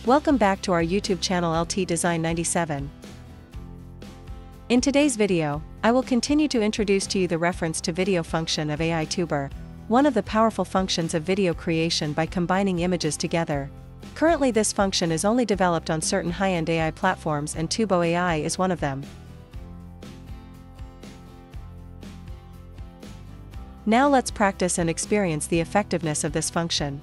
Welcome back to our YouTube channel LT Design 97. In today's video, I will continue to introduce to you the reference to video function of AI TUBO, one of the powerful functions of video creation by combining images together. Currently this function is only developed on certain high-end AI platforms and TUBO AI is one of them. Now let's practice and experience the effectiveness of this function.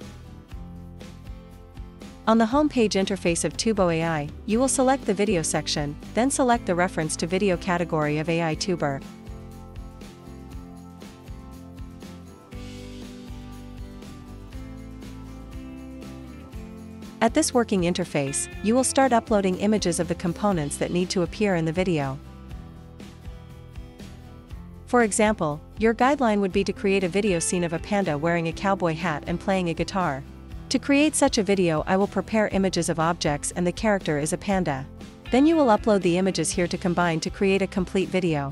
On the home page interface of TUBO AI, you will select the video section, then select the reference to video category of AI TUBO. At this working interface, you will start uploading images of the components that need to appear in the video. For example, your guideline would be to create a video scene of a panda wearing a cowboy hat and playing a guitar. To create such a video, I will prepare images of objects and the character is a panda. Then you will upload the images here to combine to create a complete video.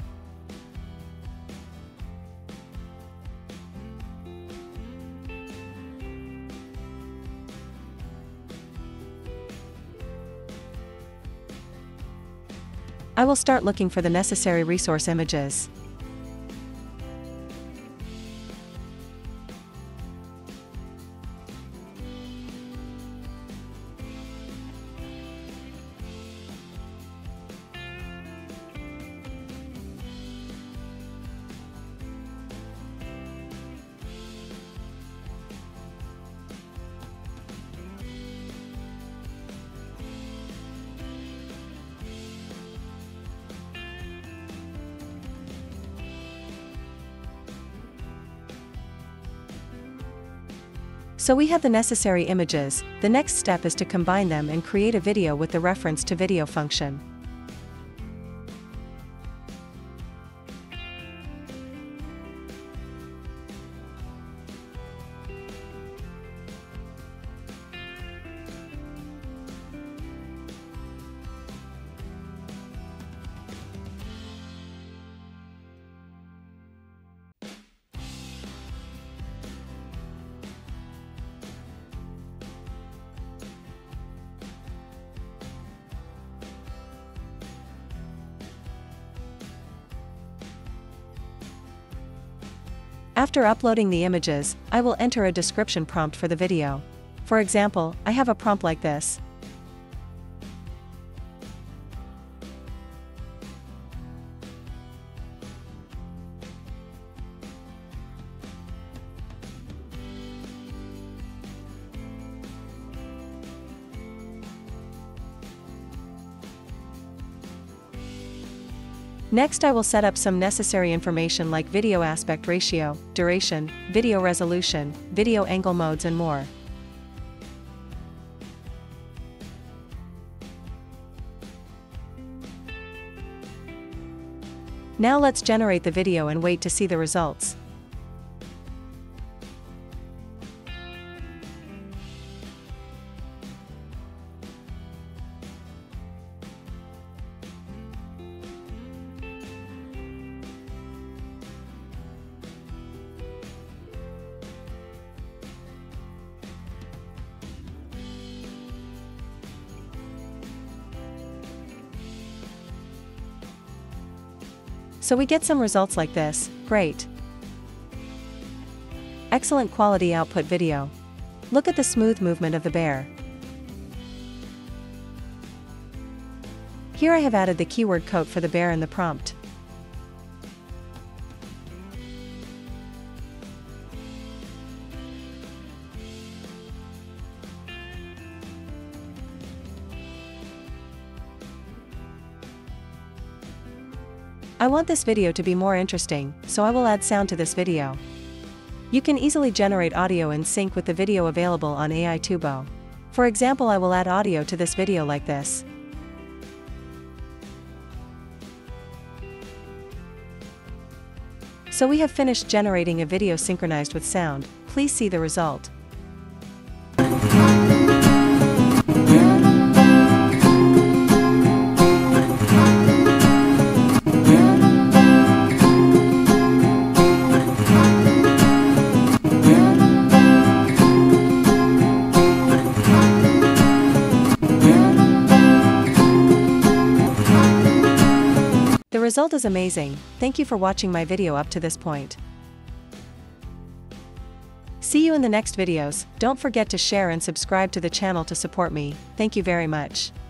I will start looking for the necessary resource images. So we have the necessary images. The next step is to combine them and create a video with the reference to video function. After uploading the images, I will enter a description prompt for the video. For example, I have a prompt like this. Next I will set up some necessary information like video aspect ratio, duration, video resolution, video angle modes and more. Now let's generate the video and wait to see the results. So we get some results like this. Great. Excellent quality output video. Look at the smooth movement of the bear. Here I have added the keyword code for the bear in the prompt. I want this video to be more interesting, so I will add sound to this video. You can easily generate audio in sync with the video available on AI TUBO. For example, I will add audio to this video like this. So we have finished generating a video synchronized with sound. Please see the result. result is amazing. Thank you for watching my video up to this point. See you in the next videos. Don't forget to share and subscribe to the channel to support me. Thank you very much.